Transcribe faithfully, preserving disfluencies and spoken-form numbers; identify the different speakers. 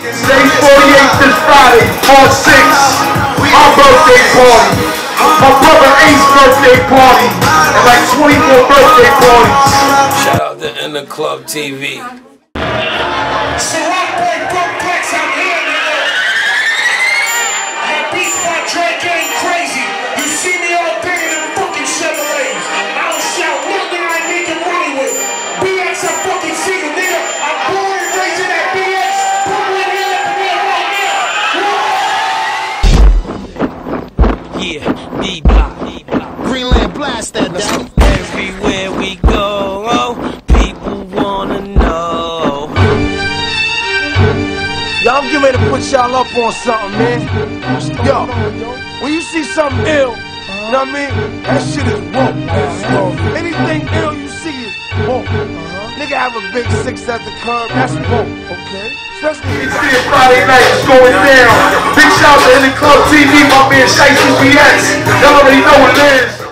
Speaker 1: Stage forty-eight this Friday, March sixth. My birthday party. My brother Ace's birthday party. And like twenty-four birthday parties.
Speaker 2: Shout out to In The Club T V.
Speaker 3: So Rockboy Brooklyn, I'm here, nigga. My beat by Dre getting crazy. You see me all day in them fucking Chevrolets. I don't shout nothing I ain't making money with. B X, I fucking see you, nigga. I'm born and raised in that B X. Put one hand up in there right now.
Speaker 2: Yeah, D-Block.
Speaker 4: Greenland blast that down.
Speaker 2: Everywhere we go, oh, people wanna know.
Speaker 5: Yo, I'm getting ready to put y'all up on something, man. Yo, when you see something ill, you know what I mean? That shit is woke. Anything ill you see is woke. Nigga have a big six at the curb, that's woke, okay? Especially
Speaker 1: It's here Friday night, it's going down. Big shout out to In The Club T V, my man Shiesty B X. Y'all already know what it is.